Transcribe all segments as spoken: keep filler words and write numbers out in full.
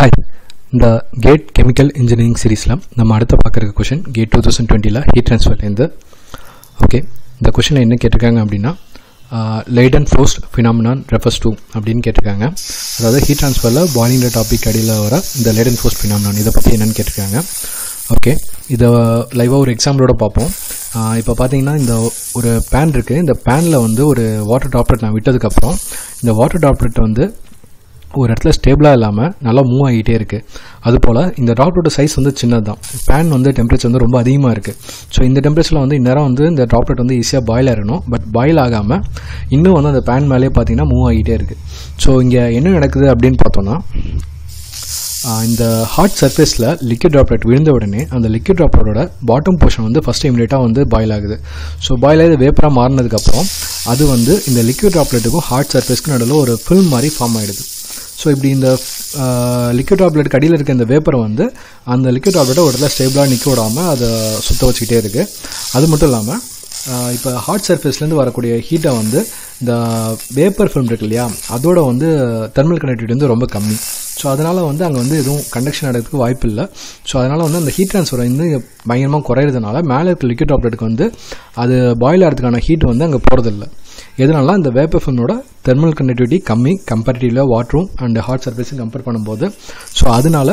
Hi, இந்த gate chemical engineering சீரீஸில் நம்ம அடுத்த பார்க்குற கொஷின் கேட் டூ தௌசண்ட் டுவெண்ட்டியில் ஹீட் ட்ரான்ஸ்ஃபர்லேருந்து. ஓகே, இந்த கொஷினில் என்ன கேட்டிருக்காங்க அப்படின்னா Leidenfrost phenomenon refers to அப்படின்னு கேட்டிருக்காங்க. அதாவது ஹீட் ட்ரான்ஸ்ஃபரில் பாயிலிங் டாபிக் அடியில் வர இந்த லைடன் ஃபோர்ஸ்ட் ஃபினாமினான் இதை பற்றி என்னென்னு கேட்டிருக்காங்க. ஓகே, இதை லைவாக ஒரு எக்ஸாம்பிளோட பார்ப்போம். இப்போ பார்த்தீங்கன்னா இந்த ஒரு பேன் இருக்குது. இந்த பேனில் வந்து ஒரு வாட்டர் ட்ராப்லெட் நான் விட்டதுக்கப்புறம் இந்த வாட்டர் ட்ராப்லெட் வந்து ஒரு இடத்துல ஸ்டேபிளாக இல்லாமல் நல்லா மூவ் ஆகிட்டே இருக்குது. அதுபோல் இந்த ட்ராப்லெட்டோட சைஸ் வந்து சின்னது தான். பேன் வந்து டெம்பரேச்சர் வந்து ரொம்ப அதிகமாக இருக்குது. ஸோ இந்த டெம்பரேச்சரில் வந்து இந்நேரம் வந்து இந்த ட்ராப்லெட் வந்து ஈஸியாக பாயில் ஆகிடணும். பட் பாயில் ஆகாமல் இன்னும் வந்து அந்த பேன் மேலே பார்த்தீங்கன்னா மூவ் ஆகிட்டே இருக்குது. ஸோ இங்கே என்ன நடக்குது அப்படின்னு பார்த்தோன்னா, இந்த ஹாட் சர்ஃபேஸில் லிக்விட் ட்ராப்லெட் விழுந்த உடனே அந்த லிக்விட் ட்ராப்லெட்டோட பாட்டம் போர்ஷன் வந்து ஃபஸ்ட்டு இமிடியேட்டாக வந்து பாயில் ஆகுது. ஸோ பாயில் ஆகி வேப்பராக மாறினதுக்கப்புறம் அது வந்து இந்த லிக்விட் ட்ராப்லெட்டுக்கும் ஹாட் சர்ஃபேஸ்க்கும் நடுவில் ஒரு ஃபில்ம் மாதிரி ஃபார்ம் ஆகிடுது. ஸோ இப்படி இந்த லிக்விட் ட்ராப்லெட் அடியில் இருக்க இந்த வேப்பரை வந்து அந்த லிக்விட் ட்ராப்லெட்டை ஒரு இடத்துல ஸ்டேபிளாக நிற்க விடாமல் அதை சுற்ற வச்சுக்கிட்டே இருக்குது. அது மட்டும் இல்லாமல் இப்போ ஹாட் சர்ஃபேஸ்லேருந்து வரக்கூடிய ஹீட்டை வந்து இந்த வேப்பர் ஃபில்ம் இருக்கு இல்லையா, அதோட வந்து தெர்மல் கண்டக்டிவிட்டி வந்து ரொம்ப கம்மி. ஸோ அதனால் வந்து அங்கே வந்து எதுவும் கண்டக்ஷன் நடக்கிறதுக்கு வாய்ப்பு இல்லை. ஸோ அதனால் வந்து அந்த ஹீட் ட்ரான்ஸ்ஃபர் வந்து பயங்கரமாக குறையிறதுனால மேலே இருக்க லிக்விட் ட்ராப்லெட்டுக்கு வந்து அது பாயில் ஆகிறதுக்கான ஹீட் வந்து அங்கே போகிறதில்ல. எதனால இந்த வேப்பர் ஃபில்மோட தெர்மல் கண்டக்டிவிட்டி கம்மி கம்பேரிட்டிவ்ல வாட்டரும் அண்ட் ஹாட் சர்ஃபேஸும் கம்பேர் பண்ணும்போது. ஸோ அதனால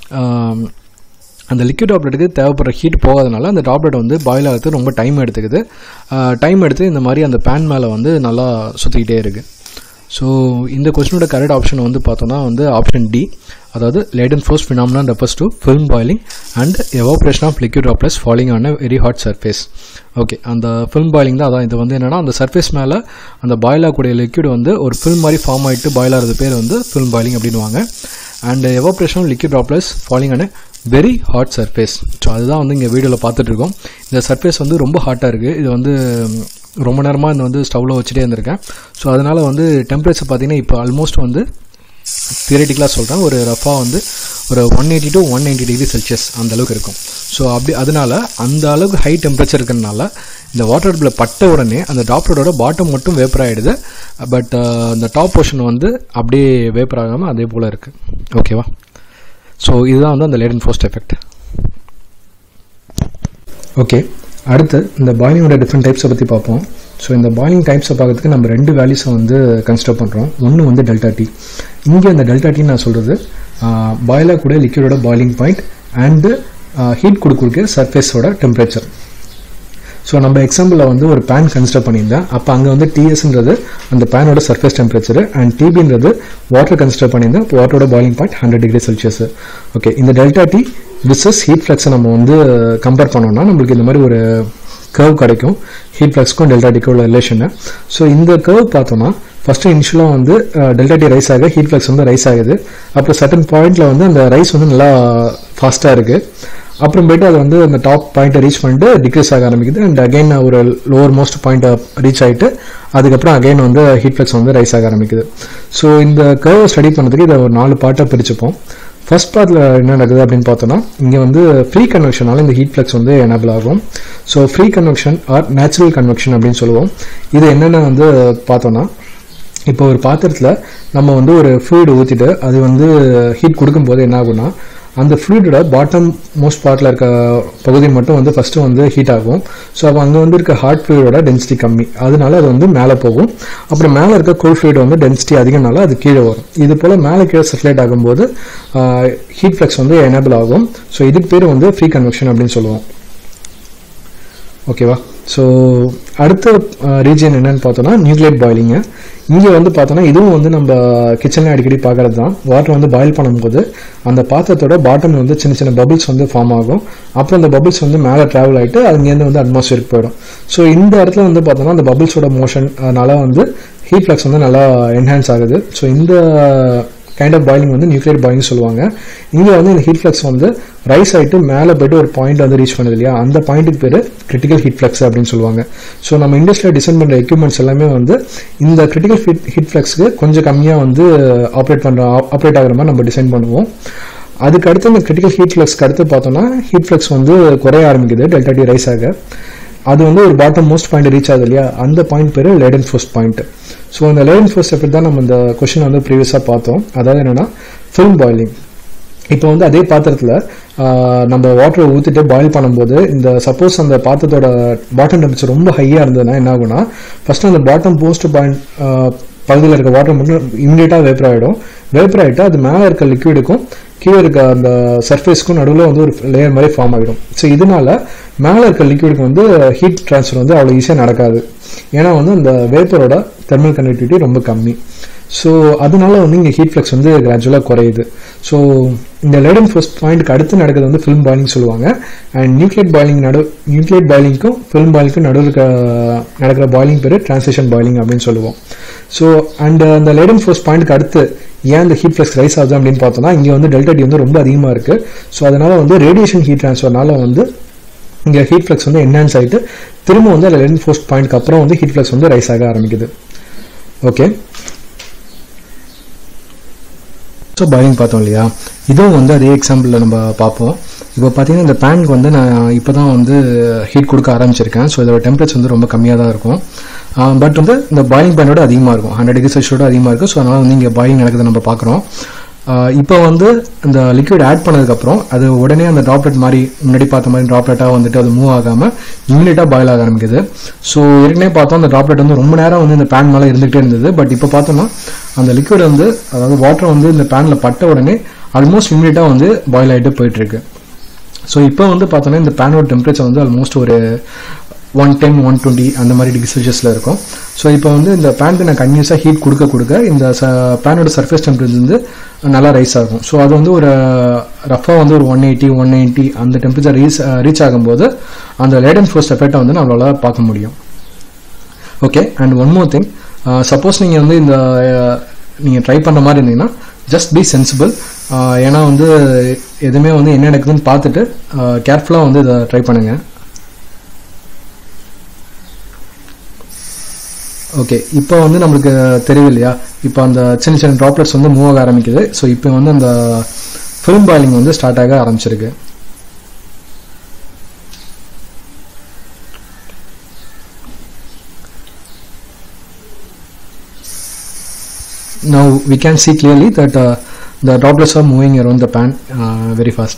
அந்த லிக்விட் ட்ராப்லெட்டுக்கு தேவைப்படுற ஹீட் போகாதனால அந்த ட்ராப்லெட் வந்து பாயில் ஆகிறதுக்கு ரொம்ப டைம் எடுத்துக்குது. டைம் எடுத்து இந்த மாதிரி அந்த பேன் மேலே வந்து நல்லா சுற்றிக்கிட்டே இருக்குது. ஸோ இந்த கொஸ்டினோட கரெக்ட் ஆப்ஷன் வந்து பார்த்தோன்னா வந்து ஆப்ஷன் டி, அதாவது Leidenfrost phenomenon refers to film boiling and evaporation of liquid droplets falling on a very hot surface. Okay, அந்த ஃபில்ம் பாயிலிங் தான். அதான் இது வந்து என்னென்னா அந்த சர்ஃபேஸ் மேலே அந்த பாயில் ஆகக்கூடிய லிக்விட் வந்து ஒரு ஃபில்ம் மாதிரி ஃபார்ம் ஆகிட்டு பாயில் ஆகிறது பேர் வந்து ஃபில்ம் பாயிலிங் அப்படின்வாங்க. And evaporation of liquid droplets falling on a very hot surface. So அதுதான் வந்து இங்கே வீடியோவில் பார்த்துட்ருக்கோம். இந்த சர்ஃபேஸ் வந்து ரொம்ப ஹாட்டாக இருக்குது. இது வந்து ரொம்ப நேரமாக இந்த வந்து ஸ்டவ்வில் வச்சுட்டே இருந்திருக்கேன். ஸோ அதனால் வந்து டெம்பரேச்சர் பார்த்தீங்கன்னா இப்போ ஆல்மோஸ்ட் வந்து தியரட்டிக்கலாக சொல்கிறேன், ஒரு ரஃபாக வந்து ஒரு one eighty to one ninety degree Celsius அந்தளவுக்கு இருக்கும். ஸோ அப்படி அதனால் அந்த அளவுக்கு ஹை டெம்பரேச்சர் இருக்கிறதுனால இந்த வாட்டர் ட்ராப்லெட் பட்ட உடனே அந்த ட்ராப்லெட்டோட பாட்டம் மட்டும் வேப்பர் ஆகிடுது. பட் அந்த டாப் போர்ஷன் வந்து அப்படியே வேப்பர் ஆகாமல் அதே போல் இருக்குது. ஓகேவா? ஸோ இதுதான் வந்து அந்த லைடன் ஃபோர்ஸ்ட் எஃபெக்ட். ஓகே, அடுத்து இந்த பாயிலிங்கோட டிஃப்ரெண்ட் டைப்ஸை பற்றி பார்ப்போம். ஸோ இந்த பாயிலிங் டைப்ஸை பார்க்கறதுக்கு நம்ம ரெண்டு வேல்யூஸை வந்து கன்சிடர் பண்ணுறோம். ஒன்று வந்து டெல்டா டி. இங்கே அந்த டெல்டா டின்னு நான் சொல்கிறது பாயிலாக கூட லிக்விடோட பாயிலிங் பாயிண்ட் அண்டு ஹீட் கொடுக்க சர்ஃபேஸோட டெம்பரேச்சர். ஸோ நம்ம எக்ஸாம்பிளில் வந்து ஒரு பேன் கன்சிடர் பண்ணியிருந்தேன். அப்போ அங்கே வந்து டிஎஸ்ன்றது அந்த பேனோட சர்ஃபேஸ் டெம்பரேச்சர் அண்ட் டிபின்றது வாட்டர் கன்சிடர் பண்ணியிருந்தேன். வாட்டரோட boiling point hundred degree celsius. Okay, இந்த டெல்டா டி விசஸ் ஹீட் ஃப்ளக்ஸை நம்ம வந்து கம்பேர் பண்ணோம்னா நம்மளுக்கு இந்த மாதிரி ஒரு கர்வ் கிடைக்கும், ஹீட் ஃப்ளக்ஸ்க்கும் டெல்டா டிக்கும் உள்ள ரிலேஷனை. ஸோ இந்த கர்வ் பார்த்தோம்னா ஃபஸ்ட்டு இனிஷியலாக வந்து டெல்டா டி ரைஸ் ஆக ஹீட் ஃப்ளக்ஸ் வந்து ரைஸ் ஆகுது. அப்புறம் சர்டன் பாயிண்டில் வந்து அந்த ரைஸ் வந்து நல்லா ஃபாஸ்ட்டாக இருக்குது. அப்புறம் போய்ட்டு அது வந்து அந்த டாப் பாயிண்ட்டை ரீச் பண்ணிட்டு டிக்ரீஸ் ஆக ஆரம்பிக்குது. அண்ட் அகைன் ஒரு லோவர் மோஸ்ட் பாயிண்ட்டை ரீச் ஆகிட்டு அதுக்கப்புறம் அகைன் வந்து ஹீட் ஃப்ளக்ஸ் வந்து ரைஸ் ஆக ஆரம்பிக்குது. ஸோ இந்த கர்வை ஸ்டடி பண்ணுறதுக்கு இதை ஒரு நாலு பார்ட்டாக பிரிச்சுப்போம். ஃபர்ஸ்ட் பார்ட்டில் என்ன நடக்குது அப்படின்னு பார்த்தோன்னா, இங்கே வந்து ஃப்ரீ கன்வெக்ஷனால இந்த ஹீட் ஃப்ளக்ஸ் வந்து எனேபிள் ஆகும். So free convection or natural convection அப்படின்னு சொல்லுவோம். இது என்னென்ன வந்து பார்த்தோன்னா, இப்போ ஒரு பாத்திரத்தில் நம்ம வந்து ஒரு ஃப்ளூயிட் ஊற்றிட்டு அது வந்து ஹீட் கொடுக்கும்போது என்ன ஆகும்னா அந்த ஃப்ளூயிடோட பாட்டம் மோஸ்ட் பார்ட்டில் இருக்க பகுதி மட்டும் வந்து ஃபஸ்ட்டு வந்து ஹீட் ஆகும். ஸோ அப்போ அங்கே வந்து இருக்க ஹாட் ஃப்ளூயிடோட டென்சிட்டி கம்மி, அதனால அது வந்து மேலே போகும். அப்புறம் மேலே இருக்க கோல்ட் ஃப்ளூயிட் வந்து டென்சிட்டி அதிகம்னால அது கீழே வரும். இது போல் மேலே கீழே சர்க்குலேட் ஆகும்போது ஹீட் ஃப்ளக்ஸ் வந்து எனேபிள் ஆகும். ஸோ இதுக்கு பேர் வந்து ஃப்ரீ கன்வெக்ஷன் அப்படின்னு சொல்லுவோம். ஓகேவா? ஸோ அடுத்த ரீஜன் என்னன்னு பார்த்தோன்னா நியூக்ளியேட் பாயிலிங்கு. இங்கே வந்து பார்த்தோன்னா இதுவும் வந்து நம்ம கிச்சனில் அடிக்கடி பார்க்கறது தான். வாட்டர் வந்து பாயில் பண்ணும்போது அந்த பாத்திரத்தோட பாட்டம் வந்து சின்ன சின்ன பபிள்ஸ் வந்து ஃபார்ம் ஆகும். அப்புறம் அந்த பபிள்ஸ் வந்து மேலே ட்ராவல் ஆகிட்டு அங்கேருந்து வந்து அட்மாஸ்பியருக்கு போயிடும். ஸோ இந்த இடத்துல வந்து பார்த்தோன்னா அந்த பபிள்ஸோட மோஷன்னால வந்து ஹீட் ஃப்ளக்ஸ் வந்து நல்லா என்ஹான்ஸ் ஆகுது. ஸோ இந்த கைண்ட் ஆஃப் பாயிலிங் வந்து நியூக்ளியர் பாயிலிங் சொல்லுவாங்க. இங்கே வந்து இந்த ஹீட் ஃப்ளக்ஸ் வந்து ரைஸ் ஆகிட்டு மேலே போய்ட்டு ஒரு பாயிண்ட் வந்து ரீச் பண்ணுது இல்லையா, அந்த பாயிண்ட்டுக்கு பேர் கிரிட்டிக்கல் ஹீட் ஃப்ளக்ஸ் அப்படின்னு சொல்லுவாங்க. ஸோ நம்ம இண்டஸ்ட்ரியில் டிசைன் பண்ணுற எக்யூப்மெண்ட்ஸ் எல்லாமே வந்து இந்த கிரிட்டிக்கல் ஹீட் ஹீட் ஃப்ளக்ஸ்க்கு கொஞ்சம் கம்மியாக வந்து ஆப்ரேட் பண்ணுற ஆப்ரேட் ஆகிற மாதிரி நம்ம டிசைன் பண்ணுவோம். அதுக்கு அடுத்து இந்த கிரிட்டிக்கல் ஹீட் ஃப்ளக்ஸ்க்கு அடுத்து பார்த்தோன்னா ஹீட் ஃப்ளக்ஸ் வந்து குறைய ஆரம்பிக்குது டெல்டா டி ரைஸ் ஆக. அது வந்து ஒரு பாட்டம் மோஸ்ட் பாயிண்ட் ரீச் ஆகுது இல்லையா, அந்த பாயிண்ட் பேர் லைடன் ஃபோர்ஸ்ட் பாயிண்ட். ஸோ இந்த லைடன் ஃபோர்ஸ்ட் எஃபெக்ட் தான் நம்ம இந்த கொஸ்டின் வந்து ப்ரீவியஸாக பார்த்தோம். அதாவது என்னென்னா ஃபில்ம் பாயிலிங். இப்போ வந்து அதே பாத்திரத்தில் நம்ம வாட்டரை ஊற்றிட்டு பாயில் பண்ணும்போது இந்த சப்போஸ் அந்த பாத்திரத்தோட பாட்டம் டெம்பரேச்சர் ரொம்ப ஹையாக இருந்ததுன்னா என்ன ஆகும்னா ஃபஸ்ட்டு அந்த பாட்டம் போஸ்ட் பாயிண்ட் பகுதியில் இருக்க வாட்டர் மட்டும் இம்மிடியேட்டாக வேப்பர் ஆகிடும். வேப்பர் ஆகிட்டு அது மேலே இருக்க லிக்விடுக்கும் கீழே இருக்க அந்த சர்ஃபேஸ்க்கும் நடுவில் வந்து ஒரு லேயர் மாதிரி ஃபார்ம் ஆகிடும். ஸோ இதனால மேலே இருக்க லிக்விடுக்கு வந்து ஹீட் ட்ரான்ஸ்ஃபர் வந்து அவ்வளோ ஈஸியாக நடக்காது. ஏன்னா வந்து அந்த வேப்பரோட தெர்மல் கண்டக்டிவிட்டி ரொம்ப கம்மி. ஸோ அதனால வந்து இங்கே ஹீட் ஃப்ளக்ஸ் வந்து கிராஜுவலாக குறையுது. ஸோ இந்த லேடன் ஃபர்ஸ்ட் பாயிண்ட்க்கு அடுத்து நடக்கிறது வந்து ஃபில்ம் பாயிலிங் சொல்லுவாங்க. அண்ட் நியூக்ளியேட் பாயிலிங் நடு நியூக்ளியேட் பாயிலிங்க்கும் ஃபில்ம் பாயிலிங்க்கும் நடுவில் இருக்க நடக்கிற பாயிலிங் பேர் டிரான்சிஷன் பாயிலிங் அப்படின்னு சொல்லுவோம். ஸோ அண்ட் அந்த லேடன் ஃபர்ஸ்ட் பாயிண்ட்க்கு அடுத்து ஏன் இந்த ஹீட் ஃப்ளக்ஸ் ரைஸ் ஆகுது அப்படின்னு பார்த்தோம்னா இங்கே வந்து டெல்டா டி வந்து ரொம்ப அதிகமாக இருக்குது. ஸோ அதனால வந்து ரேடியேஷன் ஹீட் ட்ரான்ஸ்ஃபர்னால வந்து இங்கே ஹீட் ஃப்ளக்ஸ் வந்து என்ஹான்ஸ் ஆகிட்டு திரும்ப வந்து அந்த லேடன் ஃபர்ஸ்ட் பாயிண்ட்க்கு அப்புறம் வந்து ஹீட் ஃப்ளக்ஸ் வந்து ரைஸ் ஆக ஆரம்பிக்குது. ஓகே, ஸோ பாயிலிங் பார்த்தோம் இல்லையா, இதுவும் வந்து அதே எக்ஸாம்பிளில் நம்ம பார்ப்போம். இப்போ பார்த்தீங்கன்னா இந்த பேனுக்கு வந்து நான் இப்போ தான் வந்து ஹீட் கொடுக்க ஆரம்பிச்சிருக்கேன். ஸோ இதோட டெம்பரேச்சர் வந்து ரொம்ப கம்மியாக தான் இருக்கும். பட் வந்து இந்த பாயிலிங் பாயிண்டோட அதிகமாக இருக்கும், ஹண்ட்ரட் டிகிரி செல்சியஸோட அதிகமாக இருக்குது. ஸோ அதனால் வந்து இங்கே பாயிலிங் நடக்குது நம்ம பார்க்குறோம். இப்போ வந்து இந்த லிக்விட் ஆட் பண்ணதுக்கப்புறம் அது உடனே அந்த ட்ராப்லெட் மாதிரி முன்னாடி பார்த்த மாதிரி ட்ராப்லெட்டாக வந்துட்டு அது மூவ் ஆகாமல் இம்மிடியேட்டாக பாயில் ஆக ஆரம்பிக்குது. ஸோ ஏற்கனவே பார்த்தோம் அந்த ட்ராப்லெட் வந்து ரொம்ப நேரம் வந்து இந்த பேன் மேலே இருந்துகிட்டே இருந்தது. பட் இப்போ பார்த்தோம்னா அந்த லிக்விட் வந்து அதாவது வாட்டர் வந்து இந்த பேனில் பட்ட உடனே ஆல்மோஸ்ட் இம்மிடியேட்டாக வந்து பாயில் ஆகிட்டு போயிட்டுருக்கு. ஸோ இப்போ வந்து பார்த்தோன்னா இந்த பேனோட டெம்பரேச்சர் வந்து ஆல்மோஸ்ட் ஒரு ஒன் டென் ஒன் டுவெண்ட்டி அந்த மாதிரி டிகிரி செல்சியஸில் இருக்கும். ஸோ இப்போ வந்து இந்த பேனுக்கு நான் கன்யூஸாக ஹீட் கொடுக்க கொடுக்க இந்த ச பேனோட சர்ஃபேஸ் டெம்பரேச்சர் வந்து நல்லா ரைஸ் ஆகும். ஸோ அது வந்து ஒரு ரஃபாக வந்து ஒரு ஒன் எயிட்டி ஒன் நைன்ட்டி அந்த டெம்பரேச்சர் ரீச் ரீச் ஆகும்போது அந்த லேடன் ஃபர்ஸ்ட் எஃபெக்டை வந்து நம்மளால் பார்க்க முடியும். Okay, and one more thing, suppose நீங்கள் வந்து இந்த நீங்கள் ட்ரை பண்ணுற மாதிரி இருந்தீங்கன்னா ஜஸ்ட் பி சென்சிபிள். ஏன்னா வந்து எதுவுமே வந்து என்ன நடக்குதுன்னு பார்த்துட்டு கேர்ஃபுல்லாக வந்து இதை ட்ரை பண்ணுங்கள். ஓகே, இப்போ வந்து நம்மளுக்கு தெரியும் இல்லையா, இப்போ அந்த சின்ன சின்ன ட்ராப்லெட்ஸ் வந்து மூவ் ஆக ஆரம்பிக்குது. ஸோ இப்போ வந்து அந்த ஃபில்ம் பாயிலிங் வந்து ஸ்டார்ட் ஆக ஆரம்பிச்சிருக்கு. Now we can see clearly that uh, the droplets are moving around the pan uh, very fast.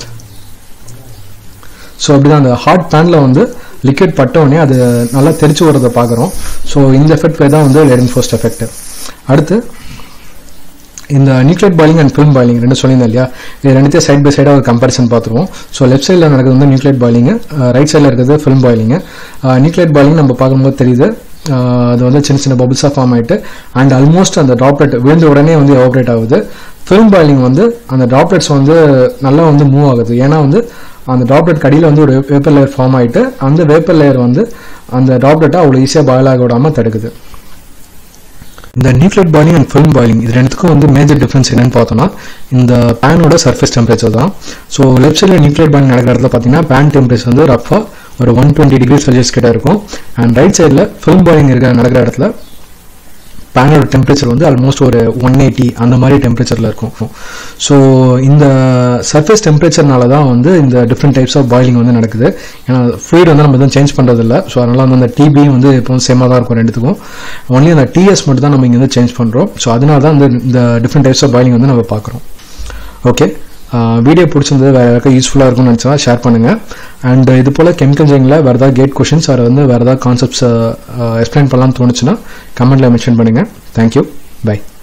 So அப்படி தான் அந்த ஹாட் பேனில் வந்து லிக்விட் பட்டவுடனே அது நல்லா தெரிச்சு வரதை பார்க்குறோம். ஸோ இந்த எஃபெக்ட் பேர் தான் வந்து லேடன் ஃபர்ஸ்ட் எஃபெக்ட். அடுத்து இந்த nucleate boiling and film boiling ரெண்டு சொல்லியிருந்தேன் இல்லையா, இது ரெண்டுத்தையும் சைட் பை சைடாக ஒரு கம்பேரிசன் பார்த்துருவோம். ஸோ லெஃப்ட் சைடில் நடக்கிறது வந்து நியூக்ளியேட் பாயிலிங், ரைட் சைடில் இருக்கிறது ஃபில்ம் பாயிலிங். நியூக்ளியேட் பாயிலிங் நம்ம பார்க்கும்போது தெரியுது அது வந்து சின்ன சின்ன பபிள்ஸாக ஃபார்ம் ஆகிட்டு அண்ட் ஆல்மோஸ்ட் அந்த ட்ராப்லெட் விழுந்த உடனே வந்து எவாப்ரேட் ஆகுது. ஃபில்ம் பாயிலிங் வந்து அந்த ட்ராப்லெட்ஸ் வந்து நல்லா வந்து மூவ் ஆகுது. ஏன்னா வந்து அந்த ட்ராப்லெட் கடியில் வந்து ஒரு வேப்பர் லேயர் ஃபார்ம் ஆகிட்டு அந்த வேப்பர் லேயர் வந்து அந்த ட்ராப்லெட்டை அவ்வளோ ஈஸியாக பாயில் ஆக விடாமல் தடுக்குது. இந்த nucleate boiling and film boiling இது ரெண்டுத்துக்கும் வந்து மேஜர் டிஃப்ரென்ஸ் என்னன்னு பார்த்தோம்னா இந்த பேனோட சர்ஃபேஸ் டெம்பரேச்சர் தான். ஸோ லெஃப்ட் சைடில் நியூக்ளியேட் பாயிலிங் நடக்கிற இடத்துல பார்த்தீங்கன்னா பேன் டெம்பரேச்சர் வந்து ரஃபாக ஒரு ஒன் டுவெண்ட்டி டிகிரி செல்சியஸ் கிட்ட இருக்கும். அண்ட் ரைட் சைடில் ஃபில்ம் பாயிலிங் இருக்கிற நடக்கிற இடத்துல பேனோட டெம்பரேச்சர் வந்து ஆல்மோஸ்ட் ஒரு ஒன் எயிட்டி அந்த மாதிரி டெம்பரேச்சரில் இருக்கும். ஸோ இந்த சர்ஃபேஸ் டெம்பரேச்சர்னால தான் வந்து இந்த டிஃப்ரெண்ட் டைப்ஸ் ஆஃப் பாயிலிங் வந்து நடக்குது. ஏன்னா ஃப்ளூயிட் வந்து நம்ம எதுவும் சேஞ்ச் பண்ணுறதில்ல. ஸோ அதனால் வந்து அந்த டிபியும் வந்து இப்போ சேமாக தான் இருக்கும் ரெண்டுத்துக்கும். ஒன்லி அந்த டிஎஸ் மட்டும் தான் நம்ம இங்கே வந்து சேஞ்ச் பண்ணுறோம். ஸோ அதனால தான் இந்த இந்த டிஃப்ரெண்ட் டைப்ஸ் ஆஃப் பாயிலிங் வந்து நம்ம பார்க்குறோம். ஓகே, வீடியோ பிடிச்சிருந்தது வேறு யாருக்கும் யூஸ்ஃபுல்லாக இருக்கும்னு நினச்சா ஷேர் பண்ணுங்கள். அண்ட் இது போல் கெமிக்கல் இன்ஜினியரிங்கில் வேறு ஏதாவது கேட் கொஷின்ஸ் அதை வந்து வேறு ஏதாவது கான்செப்ட்ஸ் எக்ஸ்பிளைன் பண்ணலாம்னு தோணுச்சுன்னா கமெண்ட்டில் மென்ஷன் பண்ணுங்கள். Thank you, by.